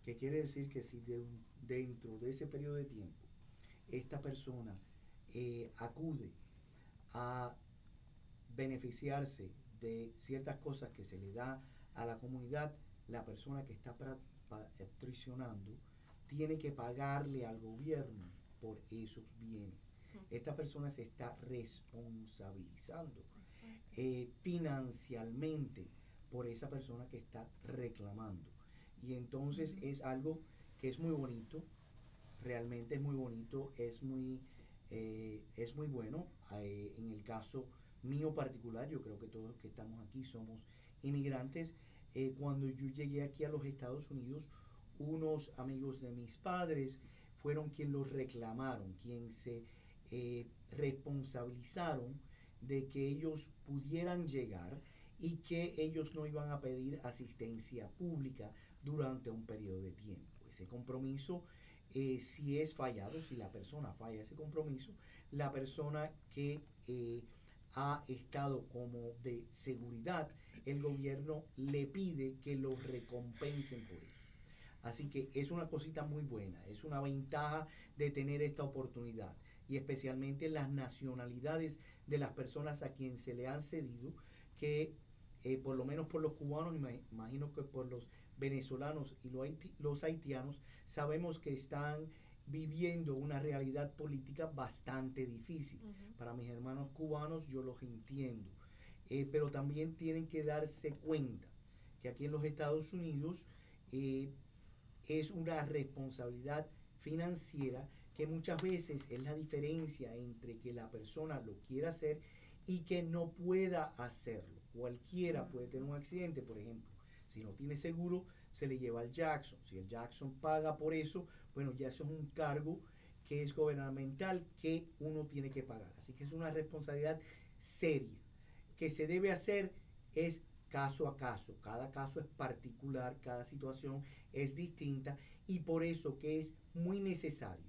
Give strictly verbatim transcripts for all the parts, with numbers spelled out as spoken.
que quiere decir que si de un, dentro de ese periodo de tiempo esta persona eh, acude a beneficiarse de ciertas cosas que se le da a la comunidad, la persona que está patrocinando tiene que pagarle al gobierno por esos bienes. Esta persona se está responsabilizando eh, financieramente por esa persona que está reclamando. Y entonces uh-huh. es algo que es muy bonito, realmente es muy bonito, es muy, eh, es muy bueno. Eh, en el caso mío particular, yo creo que todos los que estamos aquí somos inmigrantes. Eh, cuando yo llegué aquí a los Estados Unidos, unos amigos de mis padres fueron quienes los reclamaron, quienes se eh, responsabilizaron de que ellos pudieran llegar y que ellos no iban a pedir asistencia pública durante un periodo de tiempo. Ese compromiso, eh, si es fallado, si la persona falla ese compromiso, la persona que eh, ha estado como de seguridad, el gobierno le pide que lo recompensen por eso. Así que es una cosita muy buena, es una ventaja de tener esta oportunidad, y especialmente las nacionalidades de las personas a quienes se le han cedido, que eh, por lo menos por los cubanos, imagino que por los venezolanos y los haitianos, sabemos que están viviendo una realidad política bastante difícil. Uh-huh. Para mis hermanos cubanos yo los entiendo, eh, pero también tienen que darse cuenta que aquí en los Estados Unidos eh, es una responsabilidad financiera que muchas veces es la diferencia entre que la persona lo quiera hacer y que no pueda hacerlo. Cualquiera puede tener un accidente, por ejemplo. Si no tiene seguro, se le lleva al Jackson. Si el Jackson paga por eso, bueno, ya eso es un cargo que es gubernamental que uno tiene que pagar. Así que es una responsabilidad seria. Que se debe hacer es caso a caso. Cada caso es particular, cada situación es distinta, y por eso que es muy necesario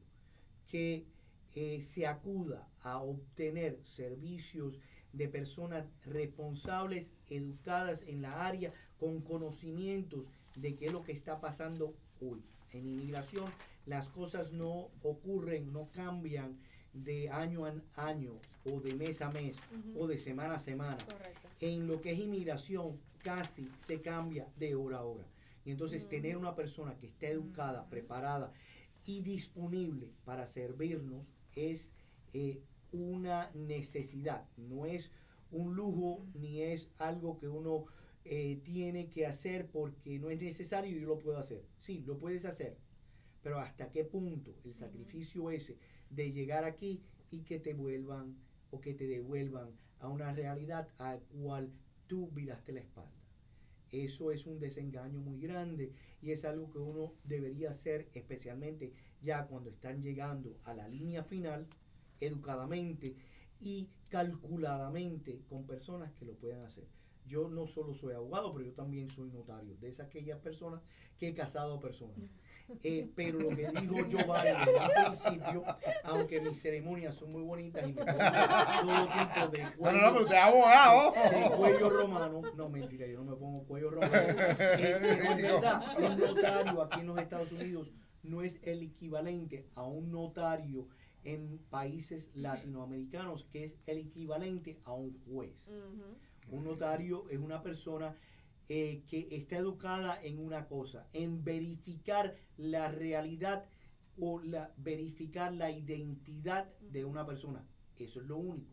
que eh, se acuda a obtener servicios de personas responsables, educadas en la área, con conocimientos de qué es lo que está pasando hoy. En inmigración las cosas no ocurren, no cambian de año a año o de mes a mes uh-huh. o de semana a semana. Correcto. En lo que es inmigración casi se cambia de hora a hora. Y entonces uh-huh. tener una persona que esté educada, uh-huh. preparada y disponible para servirnos es eh, una necesidad, no es un lujo uh-huh. ni es algo que uno eh, tiene que hacer porque no es necesario y yo lo puedo hacer. Sí, lo puedes hacer, pero hasta qué punto el sacrificio uh-huh. ese de llegar aquí y que te vuelvan o que te devuelvan a una realidad a la cual tú viraste la espalda. Eso es un desengaño muy grande y es algo que uno debería hacer, especialmente ya cuando están llegando a la línea final, educadamente y calculadamente, con personas que lo puedan hacer. Yo no solo soy abogado, pero yo también soy notario, de esas aquellas personas que he casado personas. Eh, pero lo que digo yo vale desde el principio, aunque mis ceremonias son muy bonitas y me pongo todo tipo de cuello, no, no, pero usted es abogado. De, de cuello romano. No, mentira, yo no me pongo cuello romano. Eh, pero es verdad, un notario aquí en los Estados Unidos no es el equivalente a un notario en países latinoamericanos, que es el equivalente a un juez. Uh-huh. Un notario es una persona eh, que está educada en una cosa, en verificar la realidad o la, verificar la identidad de una persona. Eso es lo único.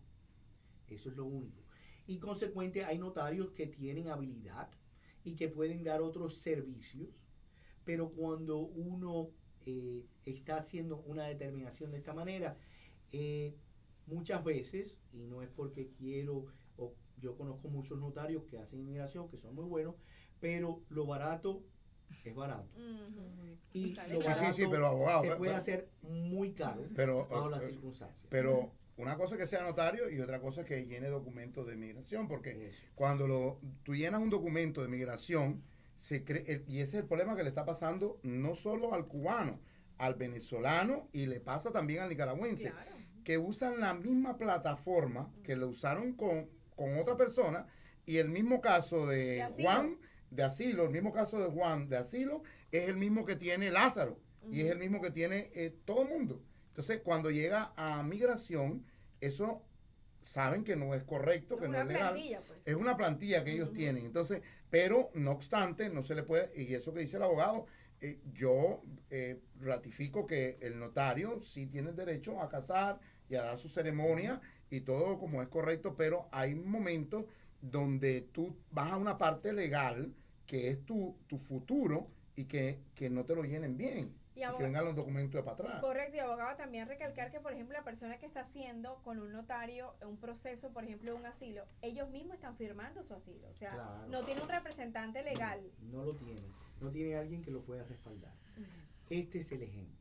Eso es lo único. Y consecuente, hay notarios que tienen habilidad y que pueden dar otros servicios, pero cuando uno eh, está haciendo una determinación de esta manera, eh, muchas veces, y no es porque quiero, o yo conozco muchos notarios que hacen inmigración, que son muy buenos, pero lo barato es barato. Uh-huh. Y lo barato sí, sí, sí, pero, abogado, se puede pero, hacer muy caro pero, bajo uh, las circunstancias. Pero una cosa es que sea notario y otra cosa es que llene documentos de migración, porque Eso. cuando lo, tú llenas un documento de migración, se cree, el, y ese es el problema que le está pasando no solo al cubano, al venezolano, y le pasa también al nicaragüense, claro. que usan la misma plataforma que lo usaron con, con otra persona, y el mismo caso de Juan de asilo, el mismo caso de Juan de asilo, es el mismo que tiene Lázaro uh-huh. y es el mismo que tiene eh, todo el mundo. Entonces, cuando llega a migración, eso saben que no es correcto, es que no es legal. Pues. Es una plantilla que ellos uh-huh. tienen. Entonces, pero no obstante, no se le puede, y eso que dice el abogado, eh, yo eh, ratifico que el notario sí tiene derecho a casar y a dar su ceremonia y todo como es correcto, pero hay momentos donde tú vas a una parte legal que es tu, tu futuro y que, que no te lo llenen bien. Y, abogado, y que vengan los documentos de para atrás. Correcto, y abogado, también recalcar que, por ejemplo, la persona que está haciendo con un notario un proceso, por ejemplo, un asilo, ellos mismos están firmando su asilo. O sea, claro, no tiene un representante legal. No, no lo tiene. No tiene alguien que lo pueda respaldar. Uh-huh. Este es el ejemplo.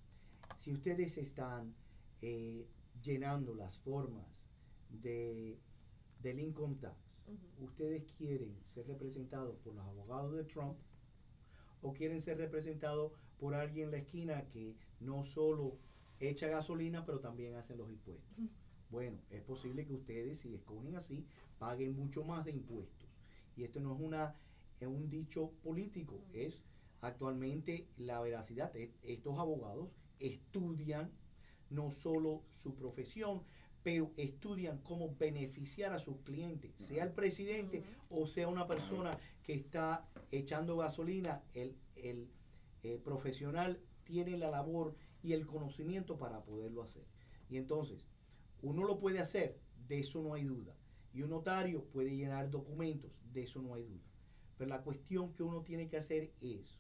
Si ustedes están eh, llenando las formas de, del income tax, uh-huh. ustedes quieren ser representados por los abogados de Trump o quieren ser representados por alguien en la esquina que no solo echa gasolina, pero también hacen los impuestos. Uh-huh. Bueno, es posible que ustedes, si escogen así, paguen mucho más de impuestos. Y esto no es una es un dicho político, uh-huh. es actualmente la veracidad. Estos abogados estudian no solo su profesión, pero estudian cómo beneficiar a sus clientes, sea el presidente uh-huh. o sea una persona que está echando gasolina. El, el eh, profesional tiene la labor y el conocimiento para poderlo hacer. Y entonces, uno lo puede hacer, de eso no hay duda. Y un notario puede llenar documentos, de eso no hay duda. Pero la cuestión que uno tiene que hacer es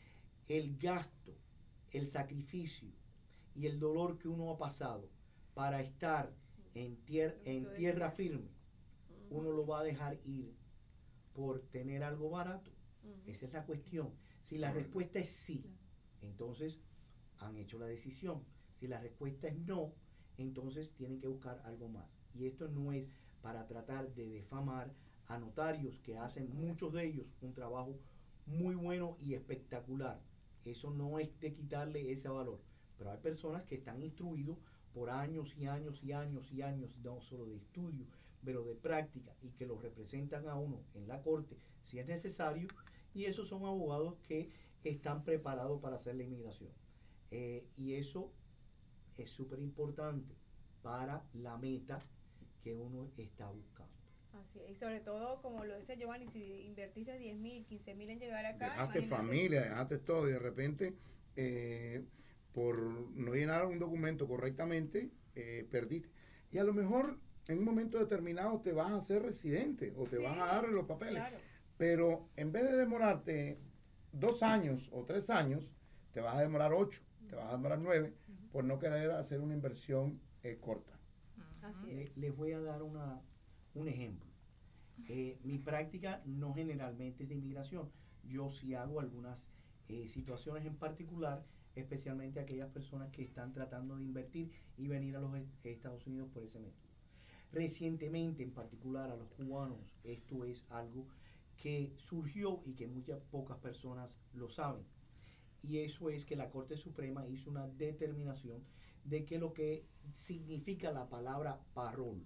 el gasto, el sacrificio y el dolor que uno ha pasado para estar en, tier, en tierra firme, uno lo va a dejar ir por tener algo barato. Uh-huh. Esa es la cuestión. Si la respuesta es sí, entonces han hecho la decisión. Si la respuesta es no, entonces tienen que buscar algo más. Y esto no es para tratar de defamar a notarios que hacen, muchos de ellos, un trabajo muy bueno y espectacular. Eso no es de quitarle ese valor. Pero hay personas que están instruidos por años y años y años y años, no solo de estudio, pero de práctica, y que los representan a uno en la corte si es necesario, y esos son abogados que están preparados para hacer la inmigración. Eh, y eso es súper importante para la meta que uno está buscando. Así es, y sobre todo, como lo dice Giovanni, si invertiste diez mil, quince mil en llegar acá. Dejaste familia, dejaste todo, y de repente, eh, por no llenar un documento correctamente, eh, perdiste. Y a lo mejor en un momento determinado te vas a hacer residente o te sí, vas a dar los papeles. Claro. Pero en vez de demorarte dos años o tres años, te vas a demorar ocho, uh-huh. te vas a demorar nueve, uh-huh. por no querer hacer una inversión eh, corta. Uh-huh. Así es. Les, les voy a dar una, un ejemplo. Eh, mi práctica no generalmente es de inmigración. Yo sí hago algunas eh, situaciones en particular, especialmente aquellas personas que están tratando de invertir y venir a los Estados Unidos por ese método. Recientemente, en particular a los cubanos, esto es algo que surgió y que muchas pocas personas lo saben. Y eso es que la Corte Suprema hizo una determinación de que lo que significa la palabra parol,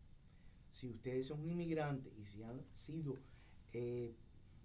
si ustedes son inmigrantes y si han sido eh,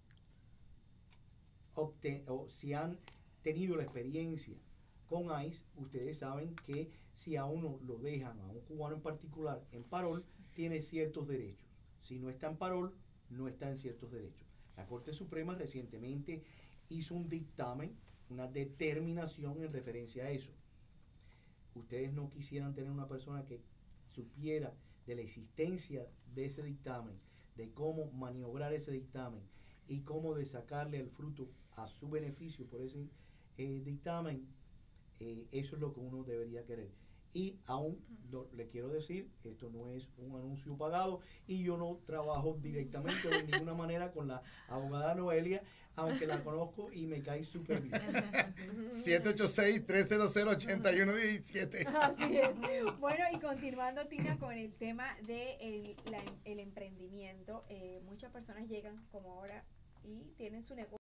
obten, o si han tenido la experiencia con ICE, ustedes saben que si a uno lo dejan, a un cubano en particular, en parol, tiene ciertos derechos. Si no está en parol, no está en ciertos derechos. La Corte Suprema recientemente hizo un dictamen, una determinación en referencia a eso. Ustedes no quisieran tener una persona que supiera de la existencia de ese dictamen, de cómo maniobrar ese dictamen y cómo de sacarle el fruto a su beneficio por ese eh, dictamen. Eh, eso es lo que uno debería querer. Y aún lo, le quiero decir, esto no es un anuncio pagado y yo no trabajo directamente de ninguna manera con la abogada Noelia, aunque la conozco y me cae súper bien. siete ocho seis, tres cero cero, ocho uno uno siete. Así es. Bueno, y continuando, Tina, con el tema del de el, el emprendimiento, eh, muchas personas llegan como ahora y tienen su negocio.